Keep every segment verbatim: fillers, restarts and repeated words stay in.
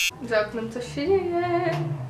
Za oknem coś się dzieje.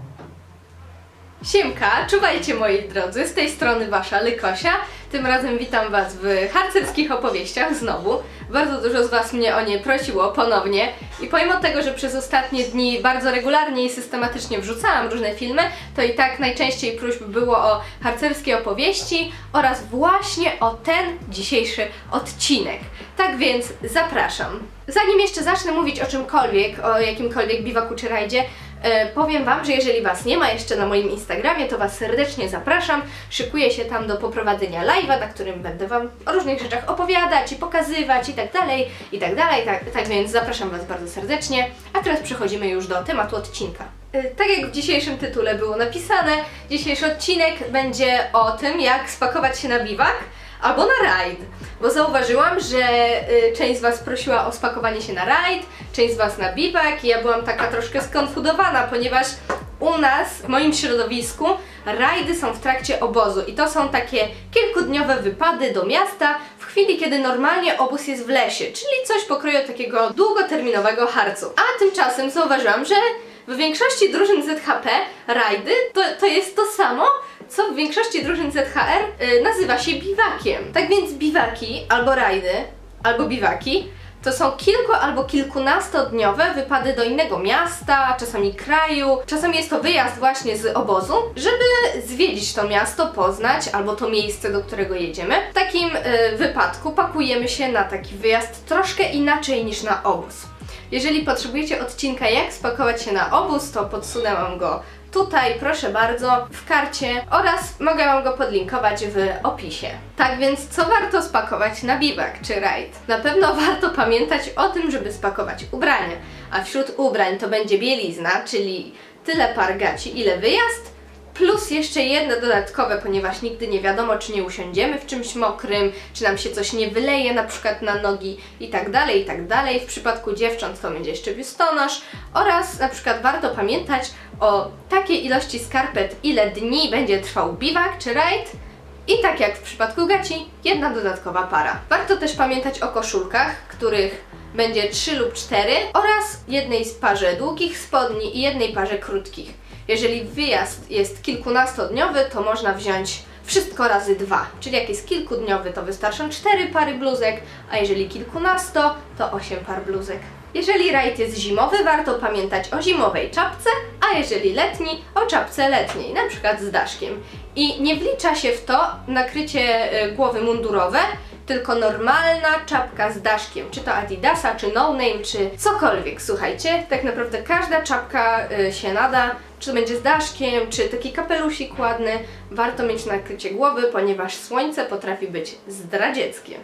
Siemka, czuwajcie moi drodzy, z tej strony wasza Lykosia. Tym razem witam was w harcerskich opowieściach znowu. Bardzo dużo z was mnie o nie prosiło ponownie i pomimo tego, że przez ostatnie dni bardzo regularnie i systematycznie wrzucałam różne filmy, to i tak najczęściej próśb było o harcerskie opowieści oraz właśnie o ten dzisiejszy odcinek. Tak więc zapraszam. Zanim jeszcze zacznę mówić o czymkolwiek, o jakimkolwiek biwaku czy rajdzie, Yy, powiem wam, że jeżeli was nie ma jeszcze na moim Instagramie, to was serdecznie zapraszam. Szykuję się tam do poprowadzenia live'a, na którym będę wam o różnych rzeczach opowiadać i pokazywać i tak dalej, i tak dalej, tak, tak więc zapraszam was bardzo serdecznie. A teraz przechodzimy już do tematu odcinka. Yy, tak jak w dzisiejszym tytule było napisane, dzisiejszy odcinek będzie o tym, jak spakować się na biwak albo na rajd, bo zauważyłam, że y, część z was prosiła o spakowanie się na rajd, część z was na biwak i ja byłam taka troszkę skonfudowana, ponieważ u nas, w moim środowisku, rajdy są w trakcie obozu i to są takie kilkudniowe wypady do miasta w chwili, kiedy normalnie obóz jest w lesie, czyli coś pokroju takiego długoterminowego harcu. A tymczasem zauważyłam, że w większości drużyn Z H P rajdy to, to jest to samo, co w większości drużyn Z H R y, nazywa się biwakiem. Tak więc biwaki, albo rajdy, albo biwaki to są kilku albo kilkunastodniowe wypady do innego miasta, czasami kraju. Czasami jest to wyjazd właśnie z obozu, żeby zwiedzić to miasto, poznać, albo to miejsce, do którego jedziemy. W takim y, wypadku pakujemy się na taki wyjazd troszkę inaczej niż na obóz. Jeżeli potrzebujecie odcinka, jak spakować się na obóz, to podsunęłam go tutaj, proszę bardzo, w karcie oraz mogę wam go podlinkować w opisie. Tak więc co warto spakować na biwak czy rajd? Na pewno warto pamiętać o tym, żeby spakować ubrania, a wśród ubrań to będzie bielizna, czyli tyle par gaci, ile wyjazd, plus jeszcze jedno dodatkowe, ponieważ nigdy nie wiadomo, czy nie usiądziemy w czymś mokrym, czy nam się coś nie wyleje na przykład na nogi i tak dalej, i tak dalej. W przypadku dziewcząt to będzie jeszcze biustonosz oraz na przykład warto pamiętać o takiej ilości skarpet, ile dni będzie trwał biwak czy rajd i tak jak w przypadku gaci, jedna dodatkowa para. Warto też pamiętać o koszulkach, których będzie trzy lub cztery oraz jednej parze długich spodni i jednej parze krótkich. Jeżeli wyjazd jest kilkunastodniowy, to można wziąć wszystko razy dwa, czyli jak jest kilkudniowy, to wystarczą cztery pary bluzek, a jeżeli kilkunasto, to osiem par bluzek. Jeżeli rajd jest zimowy, warto pamiętać o zimowej czapce, a jeżeli letni, o czapce letniej, na przykład z daszkiem. I nie wlicza się w to nakrycie głowy mundurowe, tylko normalna czapka z daszkiem, czy to Adidasa, czy No Name, czy cokolwiek, słuchajcie, tak naprawdę każda czapka y, się nada, czy to będzie z daszkiem, czy taki kapelusik ładny, warto mieć nakrycie głowy, ponieważ słońce potrafi być zdradzieckie.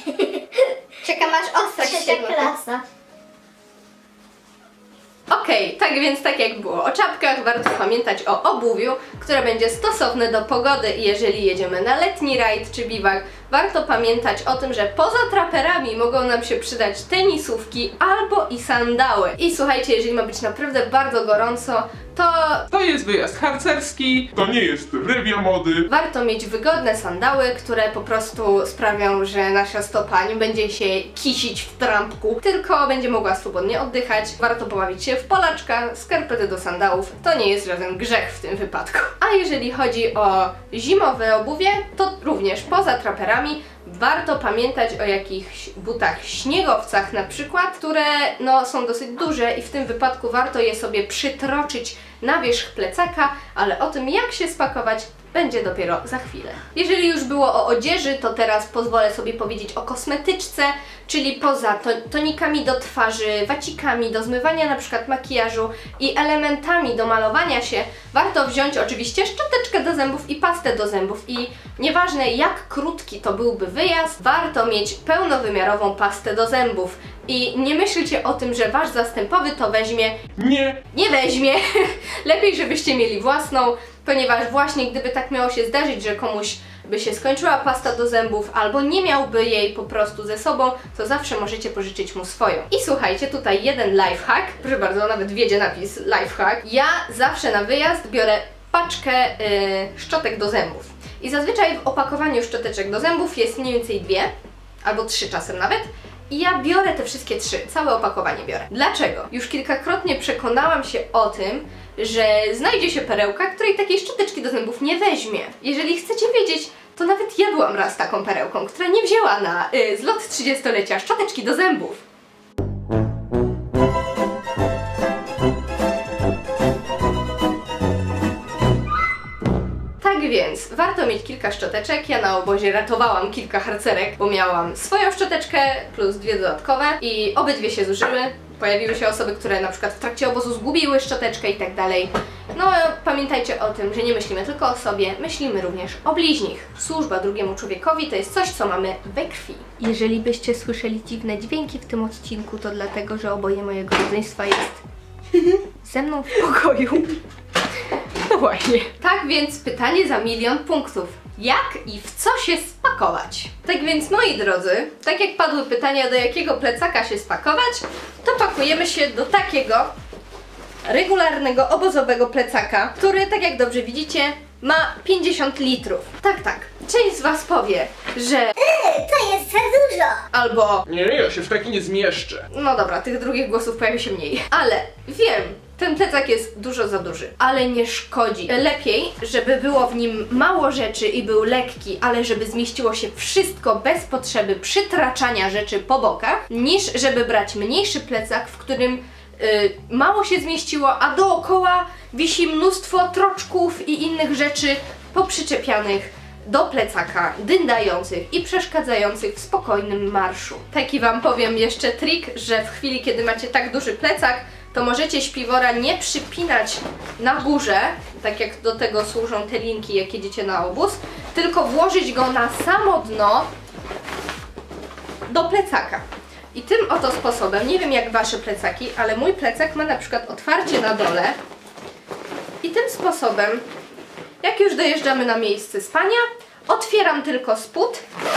Czekam aż ostać się klasa. Okej, okay, tak więc tak jak było o czapkach, warto pamiętać o obuwiu, które będzie stosowne do pogody i jeżeli jedziemy na letni rajd czy biwak, warto pamiętać o tym, że poza traperami mogą nam się przydać tenisówki albo i sandały. I słuchajcie, jeżeli ma być naprawdę bardzo gorąco, to... To jest wyjazd harcerski, to nie jest rewia mody. Warto mieć wygodne sandały, które po prostu sprawią, że nasza stopa nie będzie się kisić w trampku, tylko będzie mogła swobodnie oddychać. Warto pobawić się w polaczka, skarpety do sandałów, to nie jest żaden grzech w tym wypadku. A jeżeli chodzi o zimowe obuwie, to również poza traperami warto pamiętać o jakichś butach śniegowcach na przykład, które no, są dosyć duże i w tym wypadku warto je sobie przytroczyć na wierzch plecaka, ale o tym jak się spakować będzie dopiero za chwilę. Jeżeli już było o odzieży, to teraz pozwolę sobie powiedzieć o kosmetyczce, czyli poza to, tonikami do twarzy, wacikami do zmywania na przykład makijażu i elementami do malowania się, warto wziąć oczywiście szczoteczkę do zębów i pastę do zębów i nieważne jak krótki to byłby wyjazd, warto mieć pełnowymiarową pastę do zębów. I nie myślcie o tym, że wasz zastępowy to weźmie. Nie! Nie weźmie! Lepiej, żebyście mieli własną, ponieważ właśnie gdyby tak miało się zdarzyć, że komuś by się skończyła pasta do zębów albo nie miałby jej po prostu ze sobą, to zawsze możecie pożyczyć mu swoją. I słuchajcie, tutaj jeden lifehack, proszę bardzo, nawet wiedzie napis lifehack. Ja zawsze na wyjazd biorę paczkę yy, szczotek do zębów. I zazwyczaj w opakowaniu szczoteczek do zębów jest mniej więcej dwie, albo trzy czasem nawet. I ja biorę te wszystkie trzy, całe opakowanie biorę. Dlaczego? Już kilkakrotnie przekonałam się o tym, że znajdzie się perełka, której takiej szczoteczki do zębów nie weźmie. Jeżeli chcecie wiedzieć, to nawet ja byłam raz taką perełką, która nie wzięła na y, zlot trzydziestolecia szczoteczki do zębów. Tak więc, warto mieć kilka szczoteczek. Ja na obozie ratowałam kilka harcerek, bo miałam swoją szczoteczkę plus dwie dodatkowe i obydwie się zużyły. Pojawiły się osoby, które na przykład w trakcie obozu zgubiły szczoteczkę i tak dalej. No pamiętajcie o tym, że nie myślimy tylko o sobie, myślimy również o bliźnich. Służba drugiemu człowiekowi to jest coś, co mamy we krwi. Jeżeli byście słyszeli dziwne dźwięki w tym odcinku, to dlatego, że oboje mojego rodzeństwa jest ze mną w pokoju. No właśnie. Tak więc pytanie za milion punktów. Jak i w co się spakować? Tak więc, moi drodzy, tak jak padły pytania, do jakiego plecaka się spakować, to pakujemy się do takiego regularnego, obozowego plecaka, który, tak jak dobrze widzicie, ma pięćdziesiąt litrów. Tak, tak. Część z was powie, że Yy, to jest za dużo. albo Nie, ja się w taki nie zmieszczę. no dobra, tych drugich głosów pojawi się mniej. Ale wiem, ten plecak jest dużo za duży, ale nie szkodzi. Lepiej, żeby było w nim mało rzeczy i był lekki, ale żeby zmieściło się wszystko bez potrzeby przytraczania rzeczy po bokach, niż żeby brać mniejszy plecak, w którym yy, mało się zmieściło, a dookoła wisi mnóstwo troczków i innych rzeczy poprzyczepianych do plecaka, dyndających i przeszkadzających w spokojnym marszu. Taki wam powiem jeszcze trik, że w chwili, kiedy macie tak duży plecak, to możecie śpiwora nie przypinać na górze, tak jak do tego służą te linki, jak jedziecie na obóz, tylko włożyć go na samo dno do plecaka. I tym oto sposobem, nie wiem jak wasze plecaki, ale mój plecak ma na przykład otwarcie na dole i tym sposobem, jak już dojeżdżamy na miejsce spania, otwieram tylko spód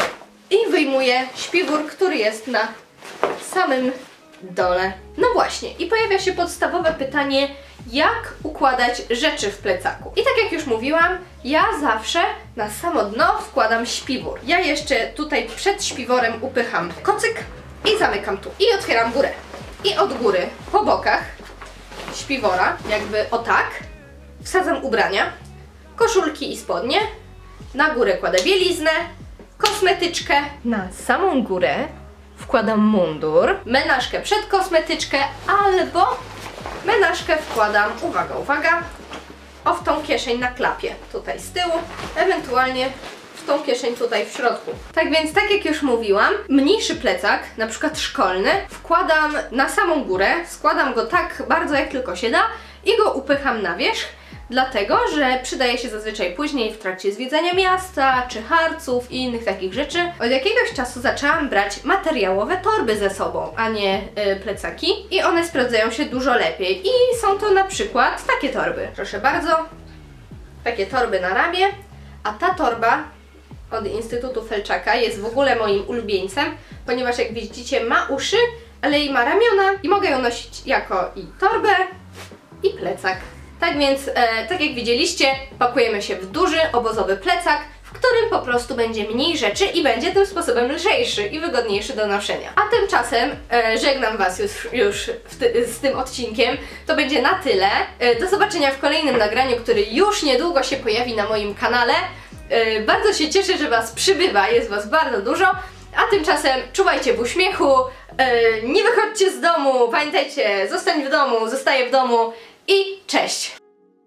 i wyjmuję śpiwór, który jest na samym dole. No właśnie, i pojawia się podstawowe pytanie, jak układać rzeczy w plecaku. I tak jak już mówiłam, ja zawsze na samo dno wkładam śpiwór. Ja jeszcze tutaj przed śpiworem upycham kocyk i zamykam tu. I otwieram górę. I od góry, po bokach śpiwora, jakby o tak, wsadzam ubrania, koszulki i spodnie, na górę kładę bieliznę, kosmetyczkę, na samą górę wkładam mundur, menażkę przed kosmetyczkę, albo menażkę wkładam, uwaga, uwaga, o w tą kieszeń na klapie, tutaj z tyłu, ewentualnie w tą kieszeń tutaj w środku. Tak więc, tak jak już mówiłam, mniejszy plecak, na przykład szkolny, wkładam na samą górę, składam go tak bardzo jak tylko się da i go upycham na wierzch, dlatego, że przydaje się zazwyczaj później w trakcie zwiedzania miasta, czy harców i innych takich rzeczy. Od jakiegoś czasu zaczęłam brać materiałowe torby ze sobą, a nie yy, plecaki i one sprawdzają się dużo lepiej. I są to na przykład takie torby. Proszę bardzo, takie torby na ramię, a ta torba od Instytutu Felczaka jest w ogóle moim ulubieńcem, ponieważ jak widzicie ma uszy, ale i ma ramiona i mogę ją nosić jako i torbę, i plecak. Tak więc, e, tak jak widzieliście, pakujemy się w duży, obozowy plecak, w którym po prostu będzie mniej rzeczy i będzie tym sposobem lżejszy i wygodniejszy do noszenia. A tymczasem e, żegnam was już, już ty, z tym odcinkiem. To będzie na tyle. E, do zobaczenia w kolejnym nagraniu, który już niedługo się pojawi na moim kanale. E, bardzo się cieszę, że was przybywa, jest was bardzo dużo. A tymczasem czuwajcie w uśmiechu, e, nie wychodźcie z domu, pamiętajcie, zostań w domu, zostaję w domu. I cześć!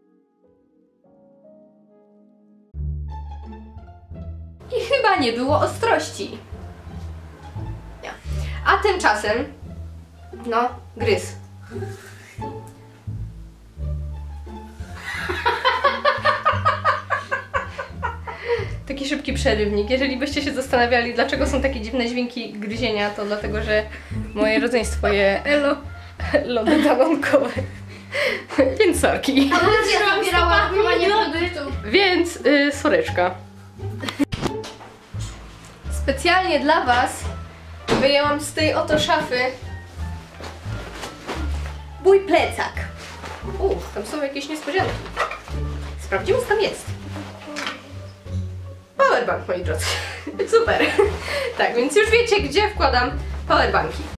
I chyba nie było ostrości. Nie. A tymczasem, no, gryz. Taki szybki przerywnik. Jeżeli byście się zastanawiali, dlaczego są takie dziwne dźwięki gryzienia, to dlatego, że moje rodzeństwo je elo lody balonkowe. Więc sorki. Ja zabierałam produktu. Więc yy, soreczka. Specjalnie dla was wyjęłam z tej oto szafy mój plecak. U, tam są jakieś niespodzianki. Sprawdzimy, co tam jest. Powerbank, moi drodzy. Super. Tak, więc już wiecie, gdzie wkładam powerbanki.